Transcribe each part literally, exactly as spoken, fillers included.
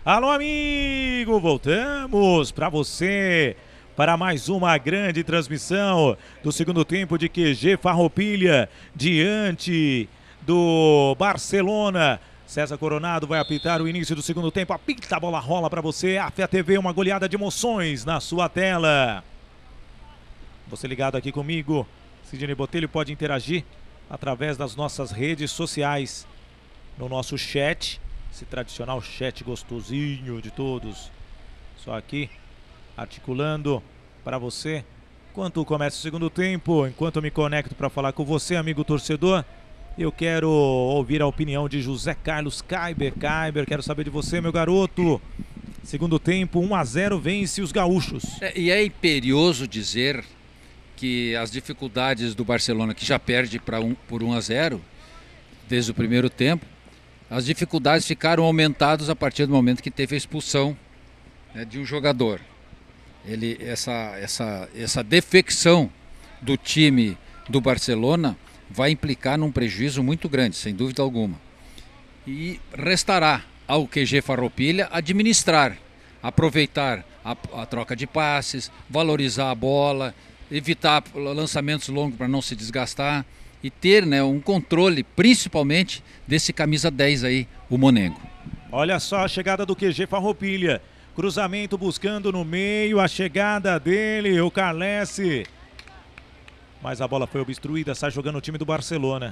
Alô, amigo! Voltamos para você para mais uma grande transmissão do segundo tempo de Q G Farroupilha diante do Barcelona. César Coronado vai apitar o início do segundo tempo. Apita, a bola rola para você. A F A T V, uma goleada de emoções na sua tela. Você ligado aqui comigo, Sidney Botelho, pode interagir através das nossas redes sociais, no nosso chat, esse tradicional chat gostosinho de todos. Só aqui, articulando para você, enquanto começa o segundo tempo, enquanto eu me conecto para falar com você, amigo torcedor, eu quero ouvir a opinião de José Carlos Kaiber. Kaiber, quero saber de você, meu garoto. Segundo tempo, um a zero, vence os gaúchos. É, e é imperioso dizer que as dificuldades do Barcelona, que já perde pra um, por um a zero desde o primeiro tempo, as dificuldades ficaram aumentadas a partir do momento que teve a expulsão, né, de um jogador. Ele, essa, essa, essa defecção do time do Barcelona vai implicar num prejuízo muito grande, sem dúvida alguma. E restará ao Q G Farroupilha administrar, aproveitar a, a troca de passes, valorizar a bola, evitar lançamentos longos para não se desgastar e ter, né, um controle, principalmente desse camisa dez aí, o Monengo. Olha só a chegada do Q G Farroupilha. Cruzamento buscando no meio, a chegada dele, o Carlesse. Mas a bola foi obstruída, sai jogando o time do Barcelona.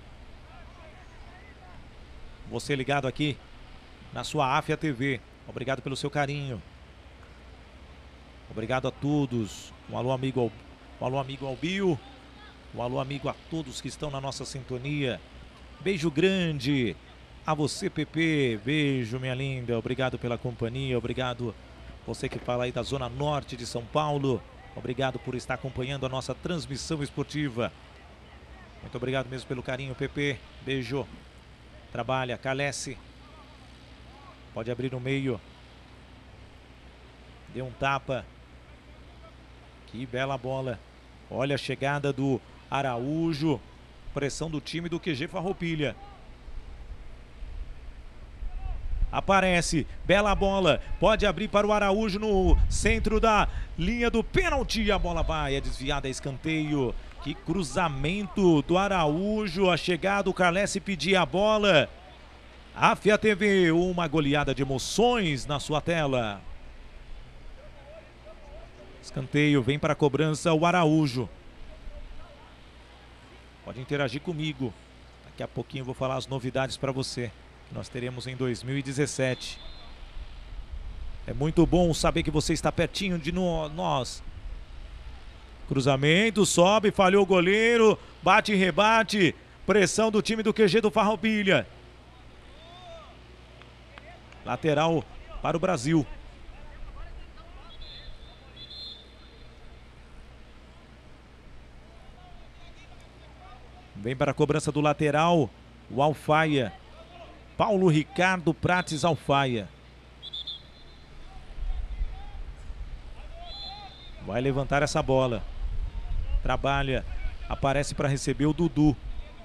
Você ligado aqui na sua A F A T V. Obrigado pelo seu carinho. Obrigado a todos. Um alô amigo ao, um alô amigo ao Bio. Um alô amigo a todos que estão na nossa sintonia. Beijo grande a você, Pepe. Beijo, minha linda. Obrigado pela companhia. Obrigado você que fala aí da zona norte de São Paulo. Obrigado por estar acompanhando a nossa transmissão esportiva. Muito obrigado mesmo pelo carinho, Pepe. Beijo. Trabalha, Calesse. Pode abrir no meio. Deu um tapa. Que bela bola. Olha a chegada do Araújo. Pressão do time do Q G Farroupilha. Aparece, bela bola, pode abrir para o Araújo no centro da linha do pênalti. A bola vai, é desviada, é escanteio. Que cruzamento do Araújo, a chegada, o Carlesse pedia a bola. A F A T V, uma goleada de emoções na sua tela. Escanteio, vem para a cobrança o Araújo. Pode interagir comigo. Daqui a pouquinho eu vou falar as novidades para você que nós teremos em dois mil e dezessete. É muito bom saber que você está pertinho de no, nós. Cruzamento, sobe, falhou o goleiro, bate e rebate. Pressão do time do Q G do Farroupilha. Lateral para o Brasil. Vem para a cobrança do lateral, o Alfaia. Paulo Ricardo Prates Alfaia. Vai levantar essa bola. Trabalha. Aparece para receber o Dudu.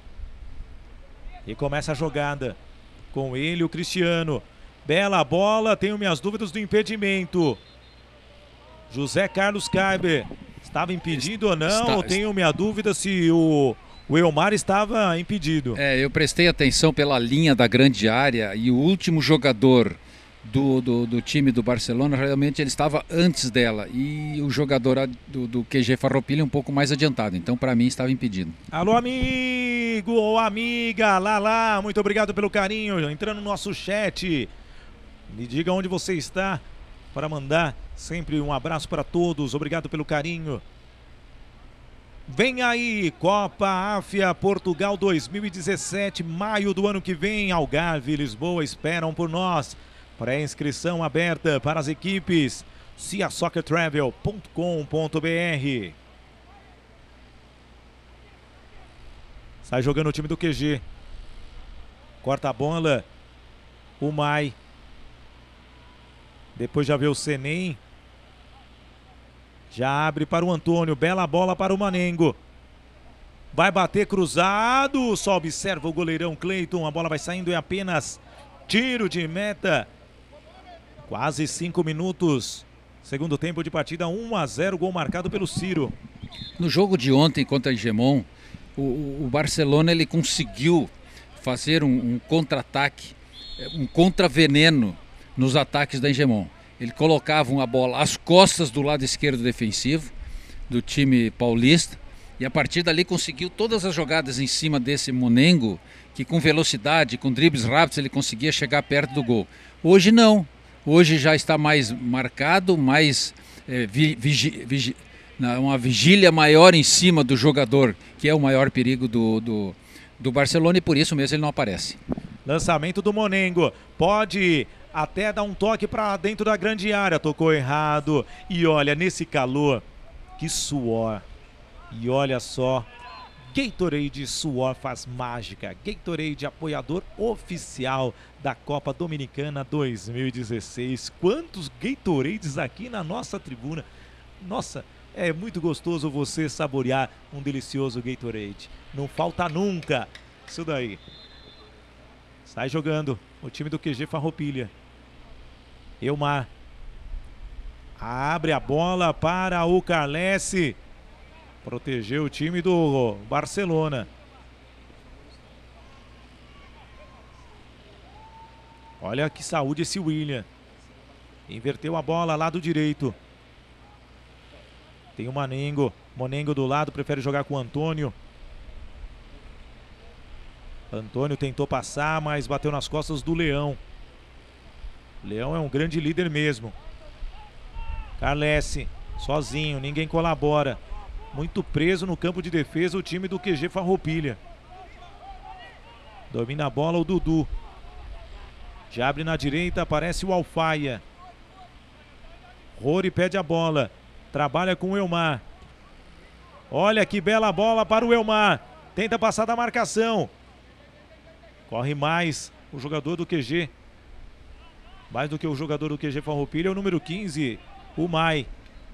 E começa a jogada. Com ele o Cristiano. Bela bola. Tenho minhas dúvidas do impedimento. José Carlos Kaiber. Estava impedido ou não? Está... Eu tenho minha dúvida se o... O Elmar estava impedido. É, eu prestei atenção pela linha da grande área e o último jogador do, do, do time do Barcelona, realmente ele estava antes dela. E o jogador do, do Q G Farroupilha um pouco mais adiantado. Então, para mim, estava impedido. Alô, amigo ou amiga, lá, lá, muito obrigado pelo carinho. Entrando no nosso chat, me diga onde você está para mandar sempre um abraço para todos. Obrigado pelo carinho. Vem aí, Copa Áfia Portugal dois mil e dezessete, maio do ano que vem. Algarve e Lisboa esperam por nós. Pré-inscrição aberta para as equipes. cia soccer travel ponto com ponto br. Sai jogando o time do Q G. Corta a bola. O Mai. Depois já vê o Senem. Já abre para o Antônio, bela bola para o Monengo. Vai bater cruzado, só observa o goleirão Cleiton. A bola vai saindo, é apenas tiro de meta Quase cinco minutos. Segundo tempo de partida, um a zero, gol marcado pelo Ciro. No jogo de ontem contra a Hegemon, o, o Barcelona ele conseguiu fazer um, um contra-ataque, um contra-veneno nos ataques da Hegemon. Ele colocava a bola às costas do lado esquerdo defensivo do time paulista e a partir dali conseguiu todas as jogadas em cima desse Monengo, que com velocidade, com dribles rápidos, ele conseguia chegar perto do gol. Hoje não. Hoje já está mais marcado, mais é, vi, vigi, vigi, uma vigília maior em cima do jogador, que é o maior perigo do, do, do Barcelona, e por isso mesmo ele não aparece. Lançamento do Monengo, pode até dar um toque para dentro da grande área, tocou errado. E olha, nesse calor, que suor. E olha só, Gatorade Suor faz mágica. Gatorade, apoiador oficial da Copa Dominicana dois mil e dezesseis. Quantos Gatorades aqui na nossa tribuna. Nossa, é muito gostoso você saborear um delicioso Gatorade. Não falta nunca. Isso daí. Sai jogando o time do Q G Farroupilha. Elmar. Abre a bola para o Carlesse. Protegeu o time do Barcelona. Olha que saúde esse William. Inverteu a bola, lado direito. Tem o Monengo. Monengo do lado, prefere jogar com o Antônio. Antônio tentou passar, mas bateu nas costas do Leão. Leão é um grande líder mesmo. Carlesse, sozinho, ninguém colabora. Muito preso no campo de defesa o time do Q G Farroupilha. Domina a bola o Dudu. Já abre na direita, aparece o Alfaia. Rory pede a bola. Trabalha com o Elmar. Olha que bela bola para o Elmar. Tenta passar da marcação. Corre mais o jogador do Q G. Mais do que o jogador do Q G Farroupilha é o número quinze, o Mai.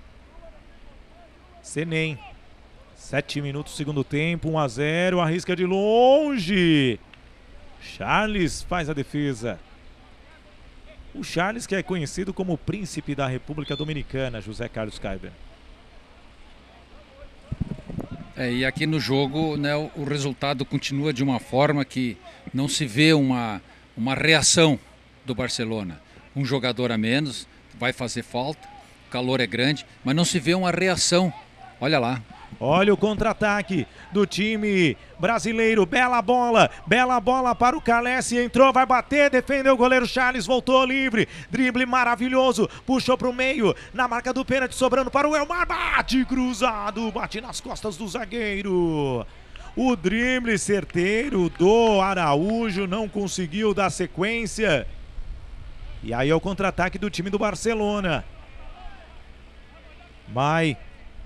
Senem. Sete minutos, segundo tempo, um a zero, arrisca de longe. Charles faz a defesa. O Charles, que é conhecido como o príncipe da República Dominicana, José Carlos Kaiber. É, e aqui no jogo, né, o, o resultado continua de uma forma que não se vê uma, uma reação do Barcelona. Um jogador a menos, vai fazer falta, o calor é grande, mas não se vê uma reação. Olha lá. Olha o contra-ataque do time brasileiro. Bela bola, bela bola para o Carlesse. Entrou, vai bater, defendeu o goleiro Charles, voltou livre. Drible maravilhoso, puxou para o meio. Na marca do pênalti, sobrando para o Elmar. Bate cruzado, bate nas costas do zagueiro. O drible certeiro do Araújo não conseguiu dar sequência. E aí é o contra-ataque do time do Barcelona. Mai.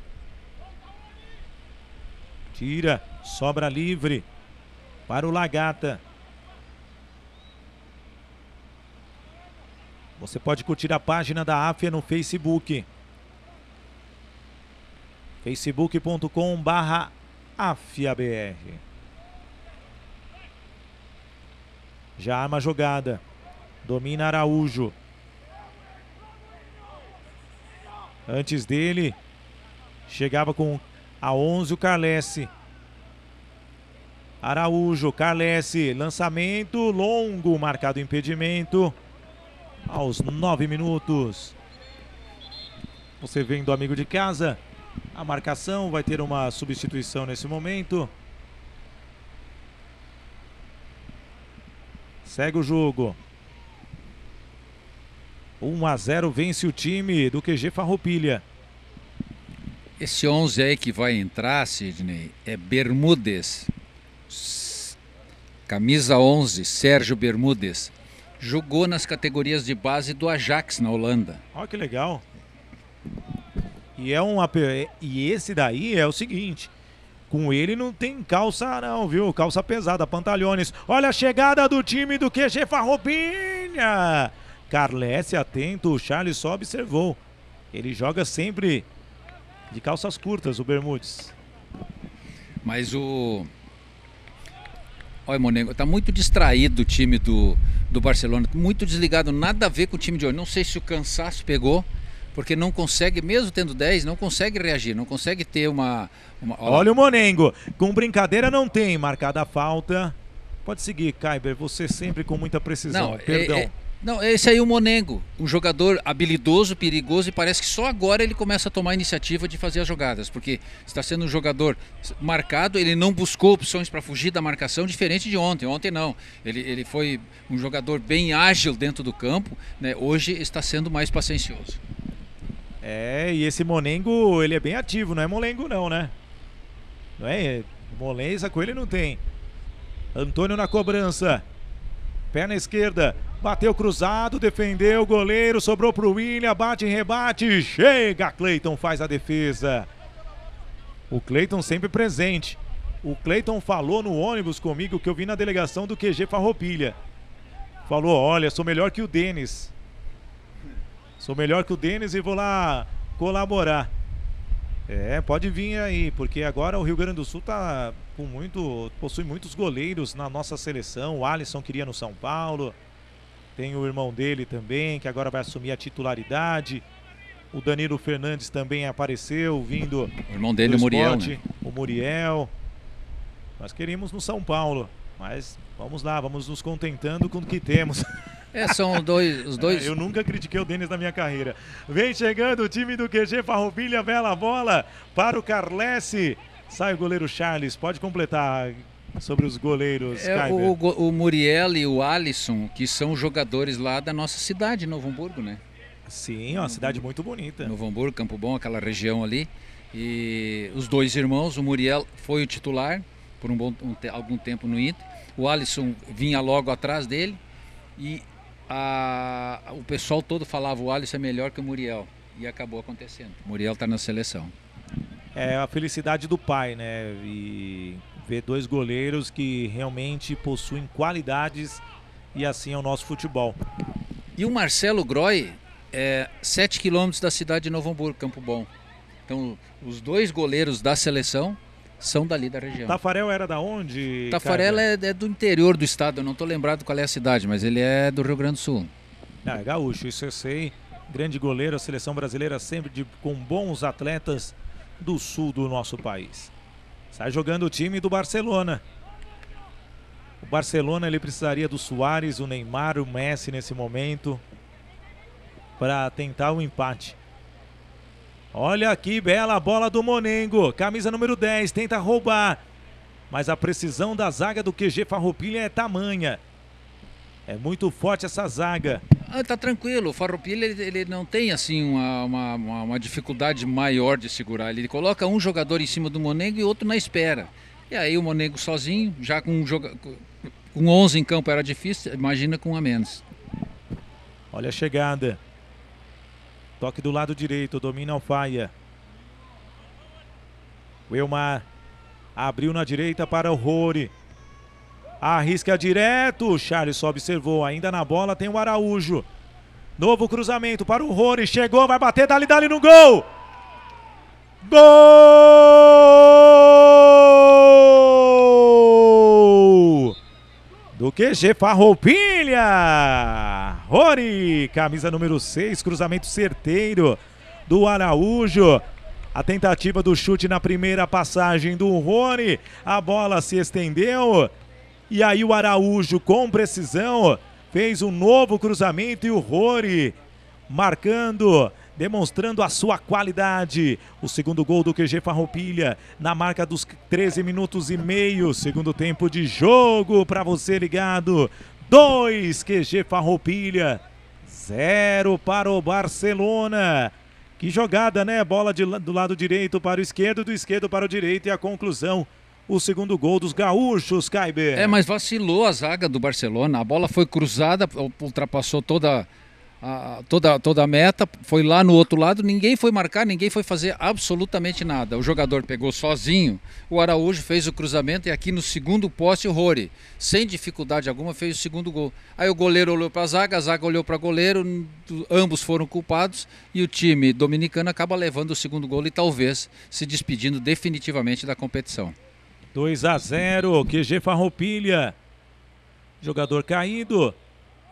Tira, sobra livre para o Lagata. Você pode curtir a página da Áfia no Facebook. facebook ponto com barra Áfia B R. Já arma a jogada. Domina Araújo. Antes dele, chegava com a onze o Carlesse. Araújo, Carlesse, lançamento longo, marcado impedimento. Aos nove minutos. Você vendo, amigo de casa, a marcação vai ter uma substituição nesse momento. Segue o jogo. um a zero vence o time do Q G Farroupilha. Esse onze aí que vai entrar, Sidney, é Bermudes. Camisa onze, Sérgio Bermudes. Jogou nas categorias de base do Ajax na Holanda. Olha que legal. E, é um, e esse daí é o seguinte. Com ele não tem calça não, viu? Calça pesada, pantalhones. Olha a chegada do time do Q G Farroupilha. Carlesse atento, o Charles só observou. Ele joga sempre de calças curtas, o Bermudes. Mas o... Olha, Monengo, tá muito distraído o time do, do Barcelona. Muito desligado, nada a ver com o time de hoje. Não sei se o cansaço pegou, porque não consegue, mesmo tendo dez, não consegue reagir, não consegue ter uma... uma... Olha o Monengo, com brincadeira não tem, marcada a falta. Pode seguir, Kaiber, você sempre com muita precisão, não, perdão. É, é... Não, esse aí é o Monengo, um jogador habilidoso, perigoso, e parece que só agora ele começa a tomar a iniciativa de fazer as jogadas, porque está sendo um jogador marcado, ele não buscou opções para fugir da marcação, diferente de ontem. Ontem não, ele, ele foi um jogador bem ágil dentro do campo, né? Hoje está sendo mais paciencioso. É, e esse Monengo, ele é bem ativo, não é molengo não, né? Não é, moleza com ele não tem. Antônio na cobrança, perna esquerda. Bateu cruzado, defendeu o goleiro, sobrou pro William, bate em rebate, chega, Cleiton faz a defesa. O Cleiton sempre presente. O Cleiton falou no ônibus comigo que eu vi na delegação do Q G Farroupilha. Falou, olha, sou melhor que o Denis. Sou melhor que o Denis e vou lá colaborar. É, pode vir aí, porque agora o Rio Grande do Sul tá com muito, possui muitos goleiros na nossa seleção. O Alisson queria no São Paulo. Tem o irmão dele também, que agora vai assumir a titularidade. O Danilo Fernandes também apareceu, vindo. O irmão dele, o Muriel, né? O Muriel. Nós queríamos no São Paulo, mas vamos lá, vamos nos contentando com o que temos. É, são dois, os dois. Eu nunca critiquei o Denis na minha carreira. Vem chegando o time do Q G Farroupilha, bela bola para o Carlesse. Sai o goleiro Charles, pode completar sobre os goleiros. É, o, o Muriel e o Alisson, que são jogadores lá da nossa cidade, Novo Hamburgo, né? Sim, uma cidade muito bonita. Novo Hamburgo, Campo Bom, aquela região ali. E os dois irmãos, o Muriel foi o titular por um bom, um, algum tempo no Inter. O Alisson vinha logo atrás dele. E a, o pessoal todo falava o Alisson é melhor que o Muriel. E acabou acontecendo. O Muriel está na seleção. É a felicidade do pai, né? E ver dois goleiros que realmente possuem qualidades, e assim é o nosso futebol. E o Marcelo Groy é sete quilômetros da cidade de Novo Hamburgo, Campo Bom. Então, os dois goleiros da seleção são dali da região. Tafarel era da onde? Tafarel é, é do interior do estado, eu não estou lembrado qual é a cidade, mas ele é do Rio Grande do Sul. Ah, gaúcho, isso eu sei. Grande goleiro, a seleção brasileira sempre de, com bons atletas do sul do nosso país. Sai jogando o time do Barcelona. O Barcelona ele precisaria do Suárez, o Neymar, o Messi nesse momento para tentar o empate. Olha aqui, bela bola do Monengo, camisa número dez, tenta roubar, mas a precisão da zaga do Q G Farroupilha é tamanha. É muito forte essa zaga. Ah, tá tranquilo, o Farroupilha ele, ele não tem assim uma, uma, uma, uma dificuldade maior de segurar. Ele coloca um jogador em cima do Monengo e outro na espera. E aí o Monengo sozinho, já com, um joga... com onze em campo era difícil, imagina com um a menos. Olha a chegada. Toque do lado direito, domina Alfaia. O Elmar abriu na direita para o Rory. Arrisca direto, o Charles só observou, ainda na bola tem o Araújo. Novo cruzamento para o Rory, chegou, vai bater, dali, dali no gol! Gol! Do Q G Farroupilha! Rory, camisa número seis, cruzamento certeiro do Araújo. A tentativa do chute na primeira passagem do Rory, a bola se estendeu. E aí o Araújo, com precisão, fez um novo cruzamento e o Rory marcando, demonstrando a sua qualidade. O segundo gol do Q G Farroupilha na marca dos treze minutos e meio. Segundo tempo de jogo para você ligado. dois Q G Farroupilha, zero para o Barcelona. Que jogada, né? Bola de, do lado direito para o esquerdo, do esquerdo para o direito e a conclusão. O segundo gol dos gaúchos, Kaiber. É, mas vacilou a zaga do Barcelona. A bola foi cruzada, ultrapassou toda a, toda, toda a meta, foi lá no outro lado. Ninguém foi marcar, ninguém foi fazer absolutamente nada. O jogador pegou sozinho, o Araújo fez o cruzamento e aqui no segundo poste o Rory, sem dificuldade alguma, fez o segundo gol. Aí o goleiro olhou para a zaga, a zaga olhou para o goleiro, ambos foram culpados e o time dominicano acaba levando o segundo gol e talvez se despedindo definitivamente da competição. dois a zero, Q G Farroupilha. Jogador caído.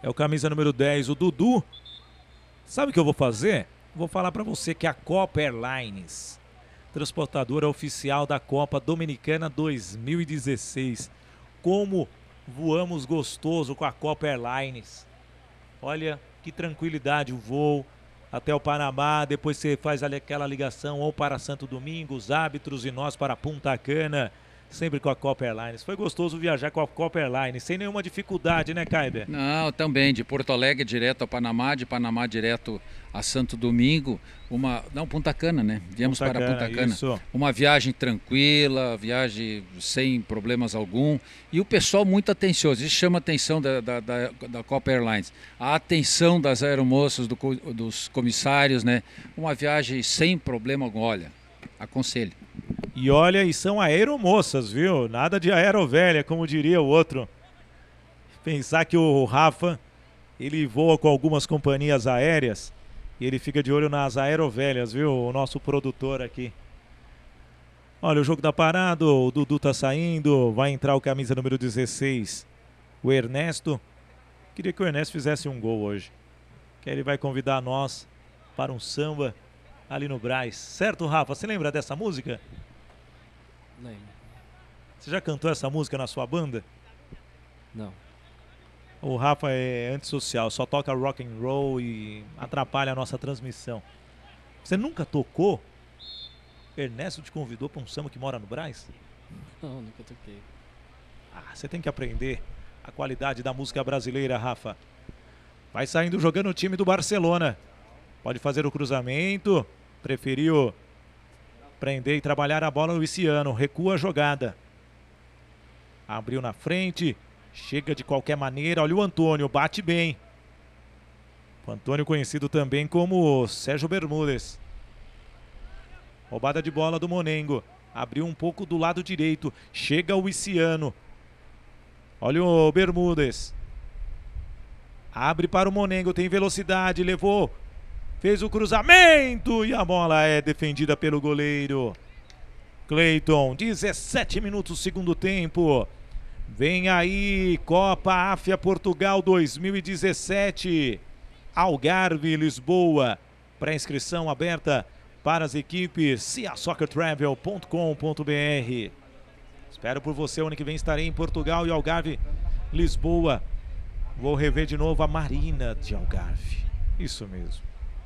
É o camisa número dez, o Dudu. Sabe o que eu vou fazer? Vou falar para você que a Copa Airlines, transportadora oficial da Copa Dominicana dois mil e dezesseis. Como voamos gostoso com a Copa Airlines. Olha que tranquilidade o voo até o Panamá, depois você faz ali aquela ligação ou para Santo Domingo, os árbitros e nós para Punta Cana, sempre com a Copa Airlines. Foi gostoso viajar com a Copa Airlines, sem nenhuma dificuldade, né, Kaiber? Não, também, de Porto Alegre direto ao Panamá, de Panamá direto a Santo Domingo, uma, não, Punta Cana, né? Viemos Punta para Cana, Punta Cana. isso. Uma viagem tranquila, viagem sem problemas algum. E o pessoal muito atencioso, isso chama a atenção da, da, da, da Copa Airlines. A atenção das aeromoças, do, dos comissários, né? Uma viagem sem problema algum, olha, aconselho. E olha, e são aeromoças, viu? Nada de aerovelha, como diria o outro. Pensar que o Rafa, ele voa com algumas companhias aéreas e ele fica de olho nas aerovelhas, viu? O nosso produtor aqui. Olha, o jogo tá parado, o Dudu tá saindo, vai entrar o camisa número dezesseis, o Ernesto. Queria que o Ernesto fizesse um gol hoje, que aí ele vai convidar nós para um samba ali no Brás. Certo, Rafa? Você lembra dessa música? Lembro. Você já cantou essa música na sua banda? Não. O Rafa é antissocial, só toca rock and roll e atrapalha a nossa transmissão. Você nunca tocou? Ernesto te convidou para um samba que mora no Brás? Não, nunca toquei. Ah, você tem que aprender a qualidade da música brasileira, Rafa. Vai saindo jogando o time do Barcelona. Pode fazer o cruzamento. Preferiu prender e trabalhar a bola no Luciano. Recua a jogada. Abriu na frente. Chega de qualquer maneira. Olha o Antônio. Bate bem. O Antônio conhecido também como Sérgio Bermúdez. Roubada de bola do Monengo. Abriu um pouco do lado direito. Chega o Luciano. Olha o Bermúdez. Abre para o Monengo. Tem velocidade. Levou. Fez o cruzamento. E a bola é defendida pelo goleiro Cleiton. dezessete minutos, segundo tempo. Vem aí Copa Áfia Portugal dois mil e dezessete. Algarve, Lisboa. Pré-inscrição aberta para as equipes cia soccer travel ponto com ponto br. Espero por você, ano que vem estarei em Portugal e Algarve, Lisboa. Vou rever de novo a Marina de Algarve. Isso mesmo.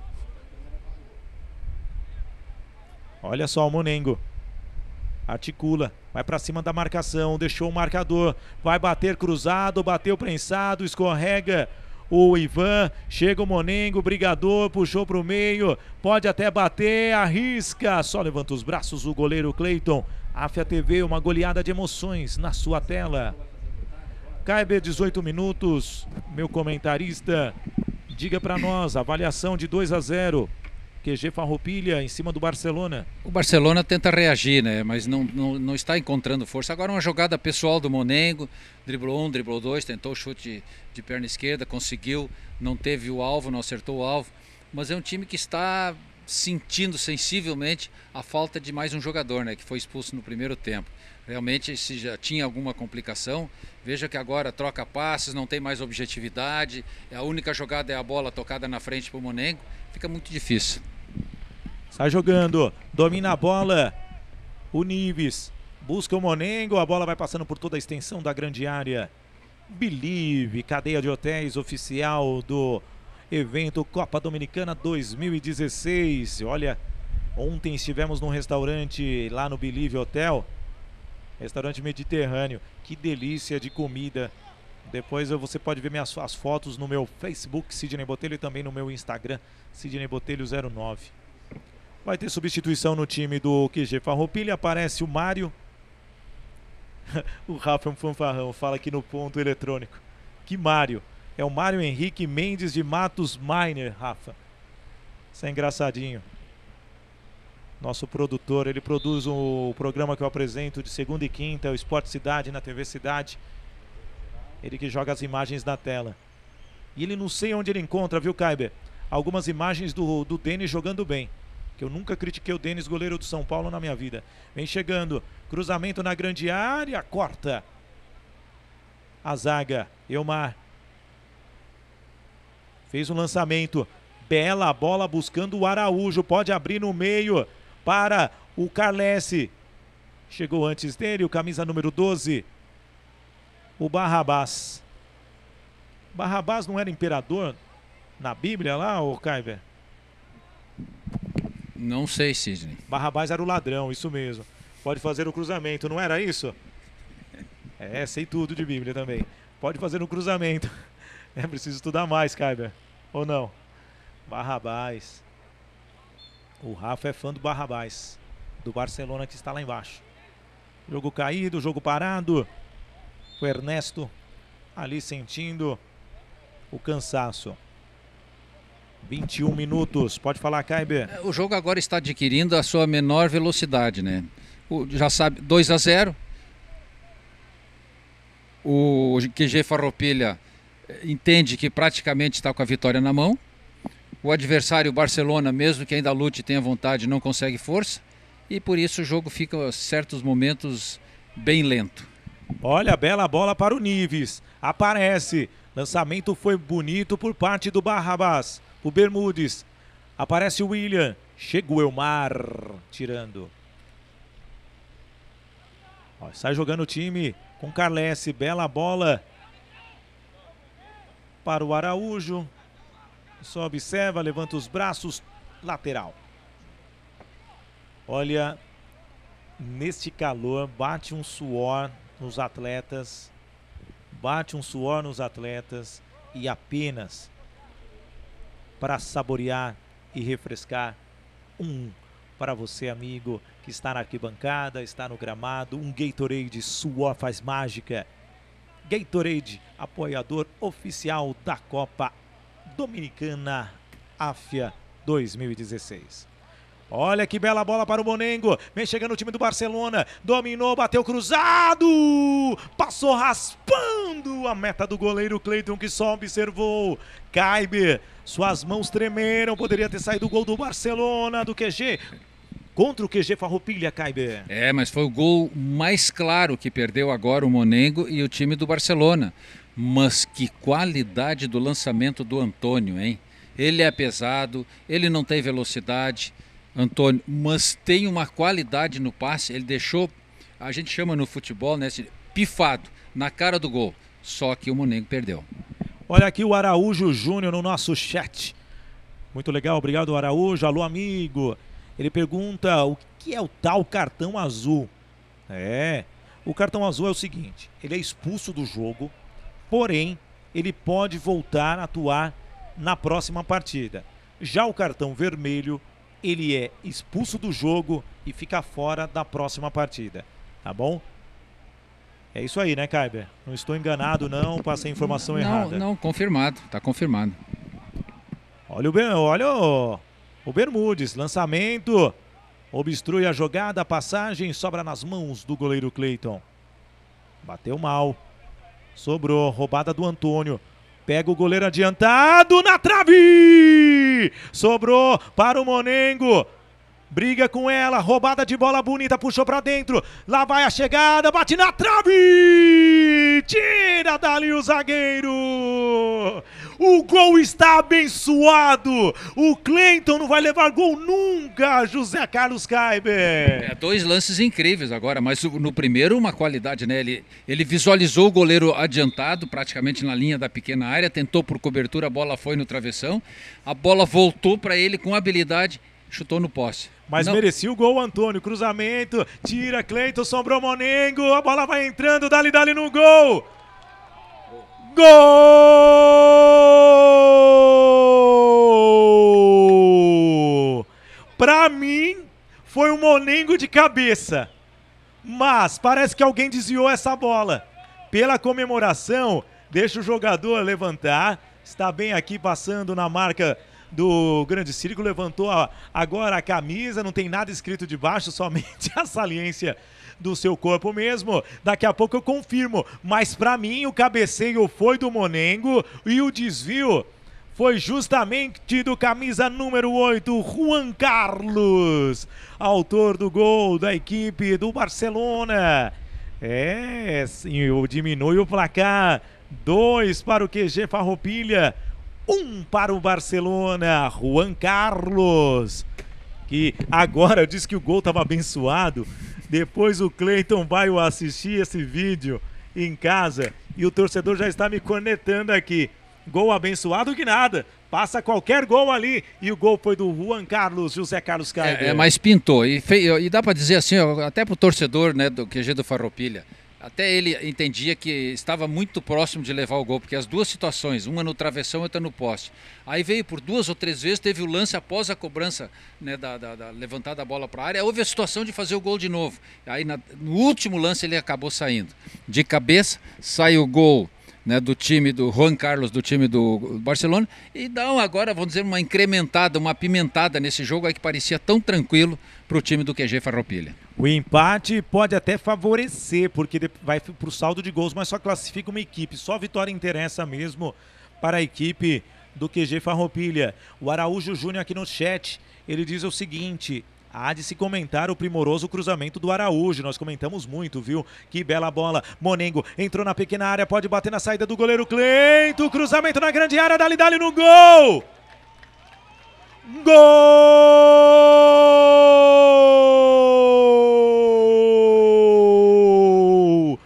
Olha só o Monengo. Articula, vai para cima da marcação, deixou o marcador. Vai bater cruzado, bateu prensado, escorrega o Ivan. Chega o Monengo, brigador, puxou para o meio. Pode até bater, arrisca. Só levanta os braços o goleiro Cleiton. Áfia T V, uma goleada de emoções na sua tela. Kaiber, dezoito minutos. Meu comentarista, diga para nós, avaliação de dois a zero. Q G Farroupilha em cima do Barcelona. O Barcelona tenta reagir, né? Mas não, não, não está encontrando força. Agora uma jogada pessoal do Monengo. Driblou um, driblou dois, tentou o chute de perna esquerda, conseguiu. Não teve o alvo, não acertou o alvo. Mas é um time que está sentindo sensivelmente a falta de mais um jogador, né? Que foi expulso no primeiro tempo. Realmente, se já tinha alguma complicação, veja que agora troca passes, não tem mais objetividade. A única jogada é a bola tocada na frente para o Monengo. Fica muito difícil. Sai jogando, domina a bola o Nives, busca o Monengo, a bola vai passando por toda a extensão da grande área. Believe, cadeia de hotéis oficial do evento Copa Dominicana dois mil e dezesseis. Olha, ontem estivemos num restaurante lá no Believe Hotel, restaurante mediterrâneo, que delícia de comida. Depois você pode ver minhas as fotos no meu Facebook, Sidney Botelho, e também no meu Instagram, Sidney Botelho zero nove. Vai ter substituição no time do Q G Farroupilha, aparece o Mário. O Rafa é um fanfarrão, fala aqui no ponto eletrônico. Que Mário? É o Mário Henrique Mendes de Matos Miner, Rafa. Isso é engraçadinho. Nosso produtor, ele produz o programa que eu apresento de segunda e quinta, o Esporte Cidade, na T V Cidade. Ele que joga as imagens na tela. E ele não sei onde ele encontra, viu, Kaiber? Algumas imagens do, do Denis jogando bem. Que eu nunca critiquei o Denis, goleiro do São Paulo, na minha vida. Vem chegando. Cruzamento na grande área. Corta. A zaga. Elmar. Fez o lançamento. Bela bola buscando o Araújo. Pode abrir no meio para o Carlesse. Chegou antes dele o camisa número doze. O Barrabás. Barrabás não era imperador na Bíblia lá, ô Kaiber? Não sei, Sidney. Barrabás era o ladrão, isso mesmo. Pode fazer o cruzamento, não era isso? É, sei tudo de Bíblia também. Pode fazer o cruzamento. É preciso estudar mais, Kaiber. Ou não? Barrabás. O Rafa é fã do Barrabás, do Barcelona, que está lá embaixo. Jogo caído, jogo parado. O Ernesto ali sentindo o cansaço. vinte e um minutos. Pode falar, Kaiber. O jogo agora está adquirindo a sua menor velocidade, né? O, já sabe, dois a zero. O Q G Farroupilha entende que praticamente está com a vitória na mão. O adversário, o Barcelona, mesmo que ainda lute e tenha vontade, não consegue força. E por isso o jogo fica, em certos momentos, bem lento. Olha, bela bola para o Nives. Aparece. Lançamento foi bonito por parte do Barrabás. O Bermudes. Aparece o William. Chega o Elmar. Tirando. Ó, sai jogando o time com Carlesse. Bela bola para o Araújo. Só observa, levanta os braços. Lateral. Olha, neste calor bate um suor nos atletas. Bate um suor nos atletas. E apenas para saborear e refrescar, um para você, amigo, que está na arquibancada, está no gramado, um Gatorade, suor faz mágica. Gatorade, apoiador oficial da Copa Dominicana Áfia dois mil e dezesseis. Olha que bela bola para o Monengo. Vem chegando o time do Barcelona. Dominou, bateu cruzado. Passou raspando a meta do goleiro Cleiton, que só observou. Kaiber, suas mãos tremeram. Poderia ter saído o gol do Barcelona, do Q G. Contra o Q G Farroupilha, Kaiber. É, mas foi o gol mais claro que perdeu agora o Monengo e o time do Barcelona. Mas que qualidade do lançamento do Antônio, hein? Ele é pesado, ele não tem velocidade, Antônio, mas tem uma qualidade no passe. Ele deixou, a gente chama no futebol, né, pifado, na cara do gol. Só que o Monengo perdeu. Olha aqui o Araújo Júnior no nosso chat. Muito legal, obrigado Araújo. Alô, amigo. Ele pergunta o que é o tal cartão azul. É, o cartão azul é o seguinte, ele é expulso do jogo, porém ele pode voltar a atuar na próxima partida. Já o cartão vermelho, ele é expulso do jogo e fica fora da próxima partida, tá bom? É isso aí, né, Kaiber? Não estou enganado, não, passei a informação não, errada. Não, confirmado, tá confirmado. Olha o, olha o, o Bermudes, lançamento, obstrui a jogada, a passagem, sobra nas mãos do goleiro Cleiton. Bateu mal, sobrou, roubada do Antônio. Pega o goleiro adiantado na trave! Sobrou para o Monengo. Briga com ela, roubada de bola bonita, puxou para dentro. Lá vai a chegada, bate na trave! Tira dali o zagueiro! O gol está abençoado! O Cleiton não vai levar gol nunca, José Carlos Kaiber! É, dois lances incríveis agora, mas no primeiro uma qualidade, né? Ele, ele visualizou o goleiro adiantado, praticamente na linha da pequena área, tentou por cobertura, a bola foi no travessão, a bola voltou para ele com habilidade, chutou no poste. Mas não merecia o gol, Antônio. Cruzamento, tira Cleiton, sobrou Monengo. A bola vai entrando, dali, dali no gol. Gol! Pra mim, foi um Monengo de cabeça. Mas parece que alguém desviou essa bola. Pela comemoração, deixa o jogador levantar. Está bem aqui passando na marca do grande círculo, levantou a, agora a camisa, não tem nada escrito debaixo, somente a saliência do seu corpo mesmo. Daqui a pouco eu confirmo, mas para mim o cabeceio foi do Monengo e o desvio foi justamente do camisa número oito, Juan Carlos, autor do gol da equipe do Barcelona. É, sim, diminui o placar, dois para o Q G Farroupilha, Um para o Barcelona, Juan Carlos, que agora diz que o gol estava abençoado. Depois o Cleiton vai assistir esse vídeo em casa e o torcedor já está me cornetando aqui. Gol abençoado que nada. Passa qualquer gol ali. E o gol foi do Juan Carlos, José Carlos Kaiber. É, é, mas pintou. E, fei, e dá para dizer assim, ó, até pro torcedor, né, do Q G do Farroupilha. Até ele entendia que estava muito próximo de levar o gol, porque as duas situações, uma no travessão e outra no poste. Aí veio por duas ou três vezes, teve o lance após a cobrança, né, da, da, da levantada a bola para a área, houve a situação de fazer o gol de novo. Aí na, no último lance ele acabou saindo. De cabeça, sai o gol, né, do time do Juan Carlos, do time do Barcelona, e dá um, agora, vamos dizer, uma incrementada, uma apimentada nesse jogo aí que parecia tão tranquilo para o time do Q G Farroupilha. O empate pode até favorecer, porque vai para o saldo de gols, mas só classifica uma equipe. Só a vitória interessa mesmo para a equipe do Q G Farroupilha. O Araújo Júnior aqui no chat, ele diz o seguinte: há de se comentar o primoroso cruzamento do Araújo. Nós comentamos muito, viu? Que bela bola. Monengo entrou na pequena área, pode bater na saída do goleiro Cleito. Cruzamento na grande área, dali, dali no gol! Gol!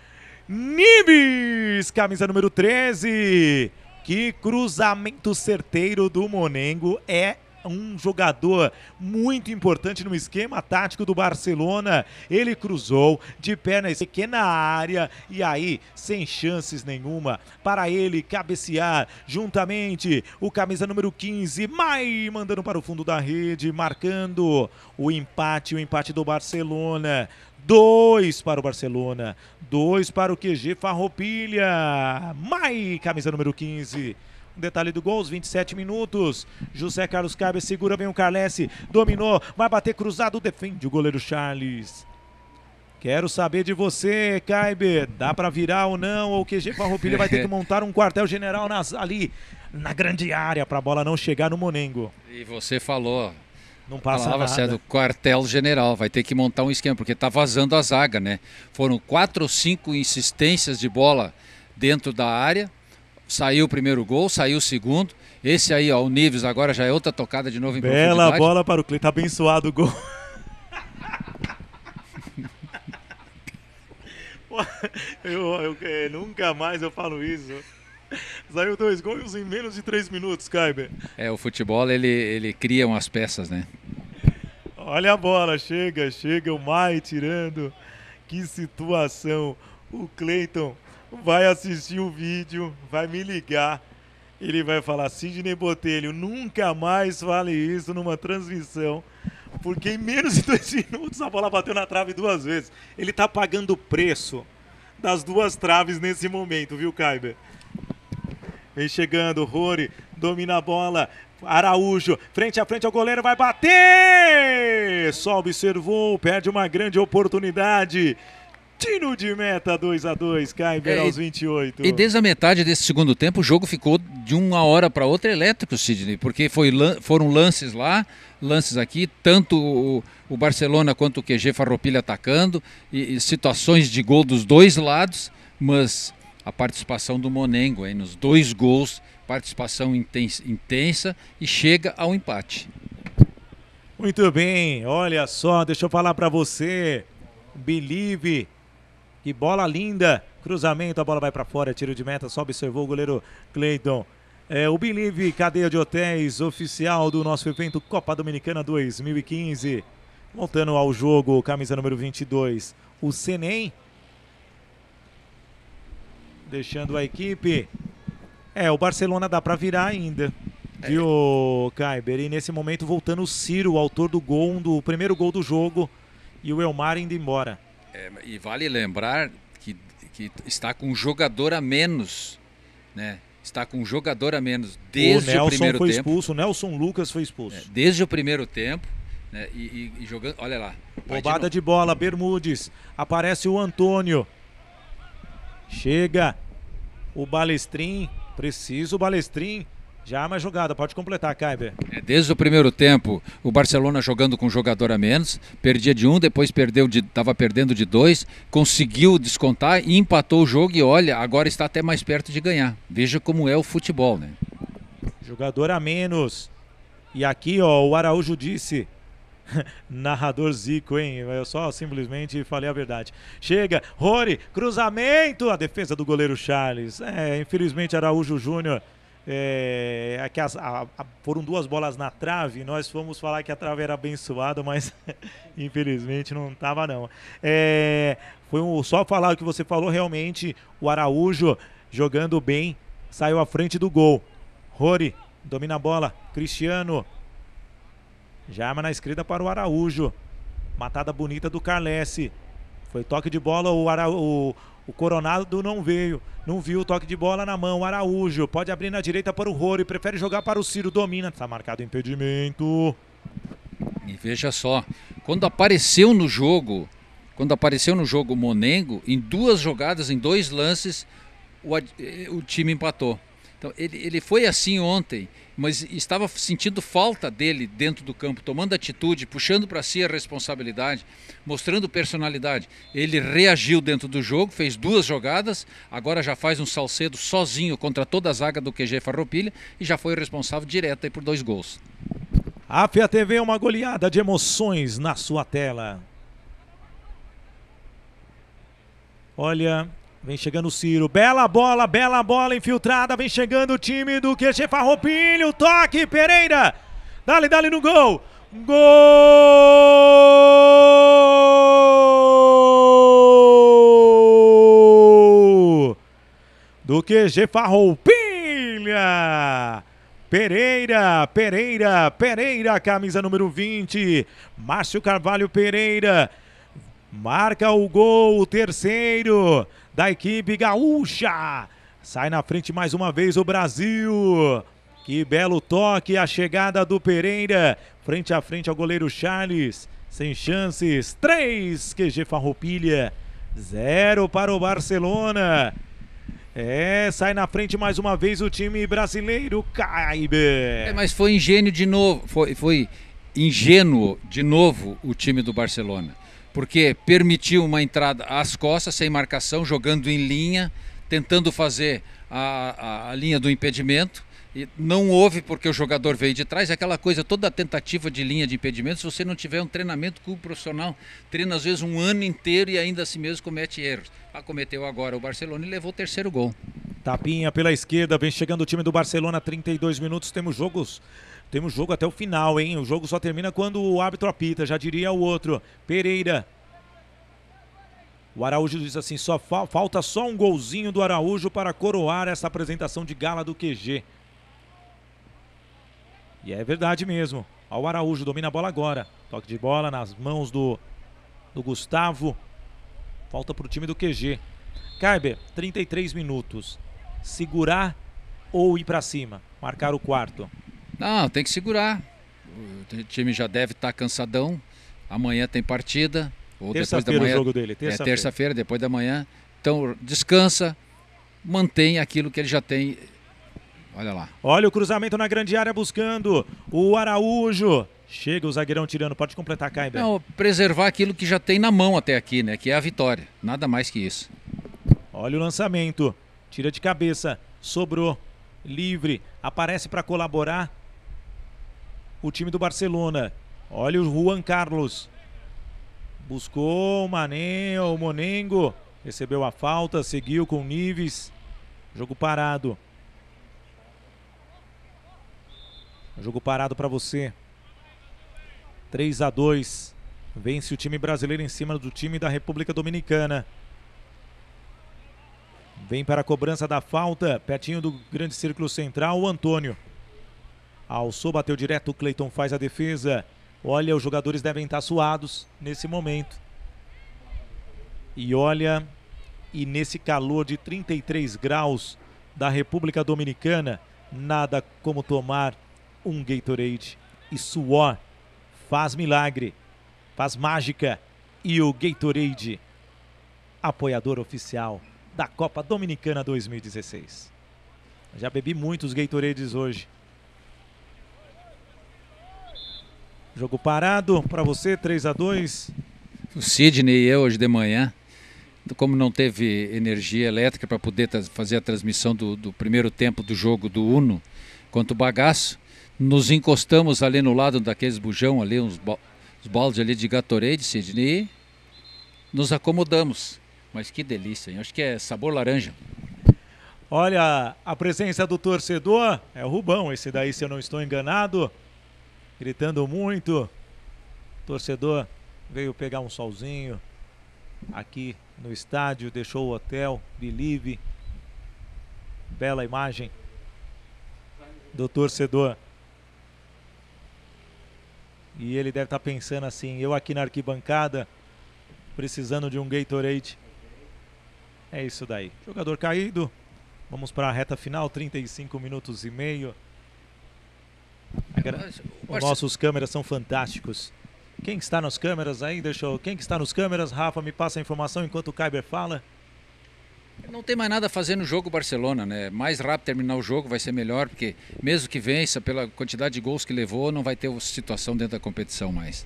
Nibis, camisa número treze. Que cruzamento certeiro do Monengo. É um jogador muito importante no esquema tático do Barcelona. Ele cruzou de pé na pequena área e aí, sem chances nenhuma, para ele cabecear juntamente o camisa número quinze, Mai, mandando para o fundo da rede, marcando o empate, o empate do Barcelona. Dois para o Barcelona, dois para o Q G Farroupilha. Mai, camisa número quinze. Um detalhe do gol, os vinte e sete minutos. José Carlos Kaiber segura bem o Carlesse. Dominou, vai bater cruzado, defende o goleiro Charles. Quero saber de você, Kaiber. Dá para virar ou não? Ou o Q G Farroupilha vai ter que montar um quartel-general nas, ali na grande área para a bola não chegar no Monengo. E você falou... Não passa Falava nada. certo, do quartel-general, vai ter que montar um esquema, porque tá vazando a zaga, né? Foram quatro ou cinco insistências de bola dentro da área, saiu o primeiro gol, saiu o segundo, esse aí, ó, o Nives agora já é outra tocada de novo em Bela profundidade. bola para o Cleiton, abençoado o gol. eu, eu, eu, nunca mais eu falo isso. Saiu dois gols em menos de três minutos, Kaiber. É, o futebol, ele, ele cria umas peças, né? Olha a bola, chega, chega o Mai tirando. Que situação. O Cleiton vai assistir o vídeo, vai me ligar. Ele vai falar: Sidney Botelho, nunca mais fale isso numa transmissão. Porque em menos de dois minutos a bola bateu na trave duas vezes. Ele tá pagando o preço das duas traves nesse momento, viu, Kaiber? Vem chegando, Rory, domina a bola, Araújo, frente a frente ao goleiro, vai bater! Só observou, perde uma grande oportunidade. Tiro de meta, dois a dois, Kaiber, é, aos vinte e oito. E desde a metade desse segundo tempo, o jogo ficou de uma hora para outra elétrico, Sidney, porque foi, foram lances lá, lances aqui, tanto o, o Barcelona quanto o Q G Farroupilha atacando, e, e situações de gol dos dois lados, mas... a participação do Monengo aí nos dois gols, participação intensa, intensa e chega ao empate. Muito bem, olha só, deixa eu falar para você, Believe, que bola linda, cruzamento, a bola vai para fora, tiro de meta, só observou o goleiro Cleiton. É, o Believe, cadeia de hotéis oficial do nosso evento Copa Dominicana dois mil e quinze. Voltando ao jogo, camisa número vinte e dois, o Senem. Deixando a equipe. É, o Barcelona dá para virar ainda. É. Viu, Kaiber? E nesse momento voltando o Ciro, o autor do gol, do primeiro gol do jogo. E o Elmar indo embora. É, e vale lembrar que, que está com um jogador a menos, né? Está com um jogador a menos desde o, o primeiro foi tempo. Expulso, o Nelson Lucas foi expulso. É, desde o primeiro tempo. Né? E, e, e jogando, olha lá. Roubada de, de bola, Bermudes. Aparece o Antônio. Chega o Balestrin, preciso o Balestrin, já mais jogada, pode completar, Kaiber. É, desde o primeiro tempo, o Barcelona jogando com um jogador a menos, perdia de um, depois perdeu de, estava perdendo de dois, conseguiu descontar e empatou o jogo e olha, agora está até mais perto de ganhar. Veja como é o futebol, né? Jogador a menos. E aqui, ó, o Araújo disse... Narrador Zico, hein? Eu só simplesmente falei a verdade. Chega, Rory, cruzamento, a defesa do goleiro Charles. É, infelizmente Araújo Júnior, é, é que as, a, a, foram duas bolas na trave, nós fomos falar que a trave era abençoada, mas infelizmente não tava não. É, foi um, só falar o que você falou, realmente o Araújo jogando bem, saiu à frente do gol. Rory, domina a bola, Cristiano. Já arma na esquerda para o Araújo. Matada bonita do Carlesse. Foi toque de bola, o, Ara... o... o Coronado não veio. Não viu o toque de bola na mão. O Araújo pode abrir na direita para o Rory. Prefere jogar para o Ciro. Domina. Está marcado impedimento. E veja só. Quando apareceu no jogo, quando apareceu no jogo o Monengo, em duas jogadas, em dois lances, o, o time empatou. Então, ele, ele foi assim ontem, mas estava sentindo falta dele dentro do campo, tomando atitude, puxando para si a responsabilidade, mostrando personalidade. Ele reagiu dentro do jogo, fez duas jogadas, agora já faz um Salcedo sozinho contra toda a zaga do Q G Farroupilha e já foi responsável direto aí por dois gols. A F A T V, uma goleada de emoções na sua tela. Olha... Vem chegando o Ciro, bela bola, bela bola infiltrada, vem chegando o time do Q G Farroupilha, o toque, Pereira, dale, dale no gol, gol do Q G Farroupilha, Pereira, Pereira, Pereira, camisa número vinte, Márcio Carvalho Pereira, marca o gol, o terceiro da equipe gaúcha. Sai na frente mais uma vez o Brasil. Que belo toque, a chegada do Pereira. Frente a frente ao goleiro Charles. Sem chances. três Q G Farroupilha. zero para o Barcelona. É, sai na frente mais uma vez o time brasileiro. Caibe. É, mas foi ingênuo de novo. Foi, foi ingênuo de novo o time do Barcelona. Porque permitiu uma entrada às costas, sem marcação, jogando em linha, tentando fazer a, a, a linha do impedimento. E não houve porque o jogador veio de trás. Aquela coisa, toda a tentativa de linha de impedimento, se você não tiver um treinamento com o profissional, treina às vezes um ano inteiro e ainda assim mesmo comete erros. Ah, cometeu agora o Barcelona e levou o terceiro gol. Tapinha pela esquerda, vem chegando o time do Barcelona, trinta e dois minutos, temos jogos... Temos jogo até o final, hein? O jogo só termina quando o árbitro apita, já diria o outro. Pereira. O Araújo diz assim, só fa falta só um golzinho do Araújo para coroar essa apresentação de gala do Q G. E é verdade mesmo. Ó, o Araújo domina a bola agora. Toque de bola nas mãos do, do Gustavo. Falta para o time do Q G. Kaiber, trinta e três minutos. Segurar ou ir para cima? Marcar o quarto. Não, tem que segurar. O time já deve estar cansadão. Amanhã tem partida. Ou depois da manhã. O jogo dele, terça-feira. É terça-feira, depois da manhã. Então, descansa, mantém aquilo que ele já tem. Olha lá. Olha o cruzamento na grande área buscando o Araújo. Chega o zagueirão tirando. Pode completar, Kaiber. Não, preservar aquilo que já tem na mão até aqui, né? Que é a vitória. Nada mais que isso. Olha o lançamento. Tira de cabeça. Sobrou. Livre. Aparece para colaborar o time do Barcelona. Olha o Juan Carlos. Buscou o Mané, o Monengo. Recebeu a falta, seguiu com o Nives. Jogo parado. Jogo parado para você. três a dois. Vence o time brasileiro em cima do time da República Dominicana. Vem para a cobrança da falta, pertinho do grande círculo central, o Antônio. Alçou, bateu direto, o Cleiton faz a defesa. Olha, os jogadores devem estar suados nesse momento. E olha, e nesse calor de trinta e três graus da República Dominicana, nada como tomar um Gatorade. E suor faz milagre, faz mágica. E o Gatorade, apoiador oficial da Copa Dominicana dois mil e dezesseis. Já bebi muitos Gatorades hoje. Jogo parado para você, três a dois. O Sidney e eu hoje de manhã, como não teve energia elétrica para poder fazer a transmissão do, do primeiro tempo do jogo do Uno, quanto o bagaço. Nos encostamos ali no lado daqueles bujão ali, uns, ba uns baldes ali de Gatorade, Sidney, e nos acomodamos. Mas que delícia, hein? Acho que é sabor laranja. Olha, a presença do torcedor, é o Rubão, esse daí, se eu não estou enganado, gritando muito. O torcedor veio pegar um solzinho aqui no estádio, deixou o hotel, Believe. Bela imagem do torcedor. E ele deve estar pensando assim, eu aqui na arquibancada, precisando de um Gatorade. É isso daí. Jogador caído. Vamos para a reta final, trinta e cinco minutos e meio. Os nossos câmeras são fantásticos. Quem está nas câmeras aí? Deixa eu... Quem que está nos câmeras? Rafa, me passa a informação enquanto o Kyber fala. Não tem mais nada a fazer no jogo Barcelona, né? Mais rápido terminar o jogo vai ser melhor, porque mesmo que vença pela quantidade de gols que levou, não vai ter situação dentro da competição mais.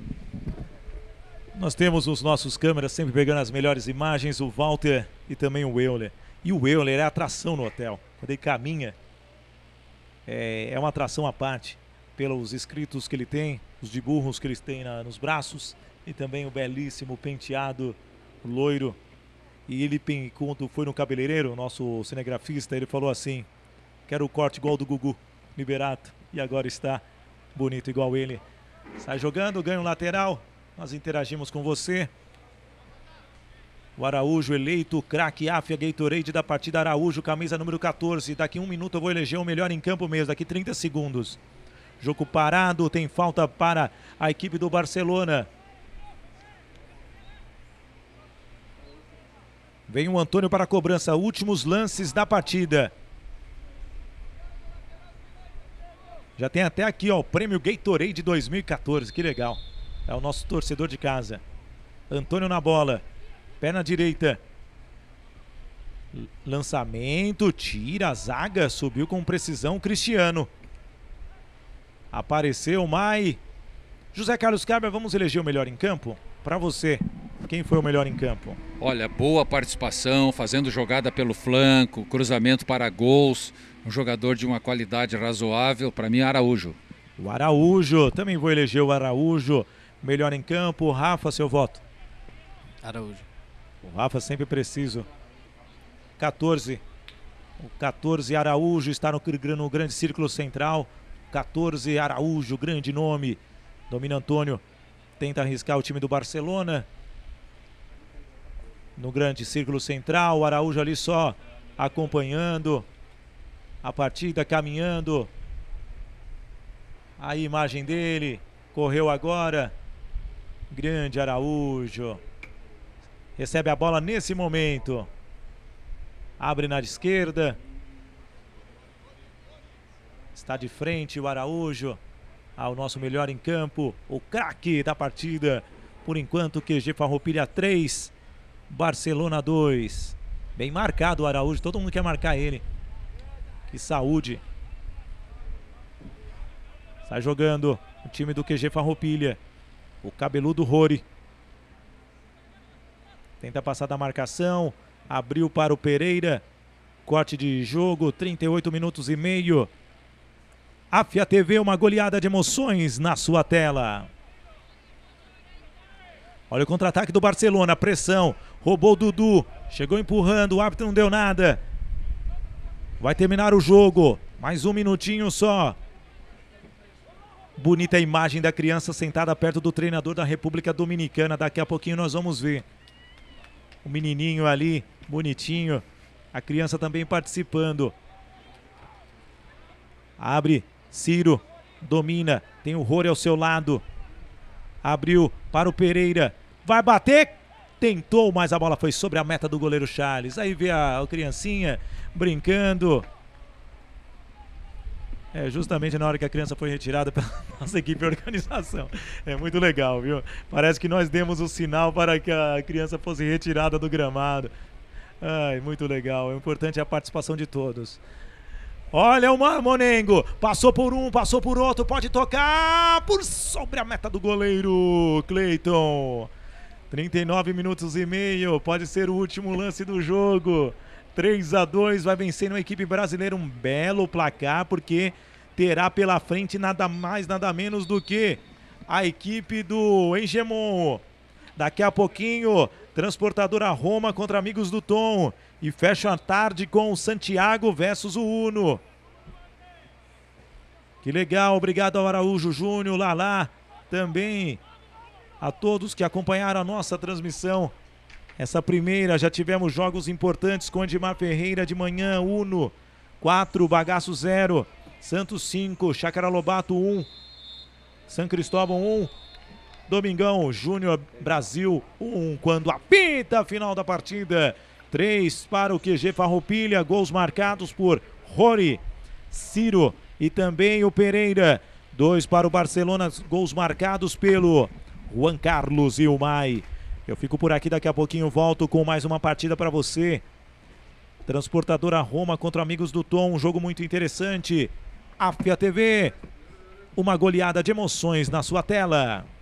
Nós temos os nossos câmeras sempre pegando as melhores imagens, o Walter e também o Euler. E o Euler é atração no hotel. Quando ele caminha, é, é uma atração à parte. Pelos escritos que ele tem, os de burros que ele tem na, nos braços. E também o belíssimo penteado loiro. E ele, quando foi no cabeleireiro, o nosso cinegrafista, ele falou assim: quero o corte igual do Gugu Liberato. E agora está bonito igual ele. Sai jogando, ganha um lateral. Nós interagimos com você. O Araújo eleito craque Afia Gatorade da partida. Araújo, camisa número quatorze. Daqui um minuto eu vou eleger o melhor em campo mesmo. Daqui trinta segundos. Jogo parado. Tem falta para a equipe do Barcelona. Vem o Antônio para a cobrança. Últimos lances da partida. Já tem até aqui, ó, o prêmio Gatorade dois mil e quatorze. Que legal. É o nosso torcedor de casa. Antônio na bola. Perna direita. Lançamento. Tira a zaga. Subiu com precisão. Cristiano. Apareceu o Mai. José Carlos Câmara, vamos eleger o melhor em campo? Para você, quem foi o melhor em campo? Olha, boa participação, fazendo jogada pelo flanco, cruzamento para gols. Um jogador de uma qualidade razoável. Para mim, Araújo. O Araújo. Também vou eleger o Araújo. Melhor em campo. Rafa, seu voto? Araújo. O Rafa sempre preciso. quatorze. O quatorze, Araújo, está no, no grande círculo central. quatorze, Araújo, grande nome. Domina Antônio. Tenta arriscar o time do Barcelona. No grande círculo central. O Araújo ali só acompanhando a partida, caminhando. A imagem dele. Correu agora. Grande Araújo. Recebe a bola nesse momento. Abre na esquerda. Está de frente o Araújo. Ao nosso melhor em campo. O craque da partida. Por enquanto, Q G Farroupilha três. Barcelona dois. Bem marcado o Araújo. Todo mundo quer marcar ele. Que saúde. Sai jogando o time do Q G Farroupilha. O cabeludo Rory. Tenta passar da marcação. Abriu para o Pereira. Corte de jogo. trinta e oito minutos e meio. Afia T V, uma goleada de emoções na sua tela. Olha o contra-ataque do Barcelona. Pressão. Roubou o Dudu. Chegou empurrando. O árbitro não deu nada. Vai terminar o jogo. Mais um minutinho só. Bonita imagem da criança sentada perto do treinador da República Dominicana. Daqui a pouquinho nós vamos ver. O menininho ali, bonitinho. A criança também participando. Abre, Ciro. Domina. Tem o Rory ao seu lado. Abriu para o Pereira. Vai bater. Tentou, mas a bola foi sobre a meta do goleiro Charles. Aí vê a, a criancinha brincando. É justamente na hora que a criança foi retirada pela nossa equipe de organização. É muito legal, viu? Parece que nós demos o sinal para que a criança fosse retirada do gramado. Ai, muito legal. O importante é a participação de todos. Olha o Marmonengo. Passou por um, passou por outro. Pode tocar por sobre a meta do goleiro Cleiton. trinta e nove minutos e meio. Pode ser o último lance do jogo. três a dois, vai vencendo a equipe brasileira, um belo placar, porque terá pela frente nada mais, nada menos do que a equipe do Engemon. Daqui a pouquinho, Transportadora Roma contra Amigos do Tom. E fecha a tarde com o Santiago versus o Uno. Que legal, obrigado ao Araújo Júnior, Lalá, também a todos que acompanharam a nossa transmissão. Essa primeira, já tivemos jogos importantes com Edmar Ferreira de manhã, Uno quatro, Bagaço zero, Santos cinco, Chácara Lobato um, São Cristóvão um, Domingão Júnior Brasil um, quando apita a final da partida. três para o Q G Farroupilha, gols marcados por Rory, Ciro e também o Pereira. dois para o Barcelona, gols marcados pelo Juan Carlos e o Mai. Eu fico por aqui, daqui a pouquinho volto com mais uma partida para você. Transportadora Roma contra Amigos do Tom, um jogo muito interessante. A F I A T V, uma goleada de emoções na sua tela.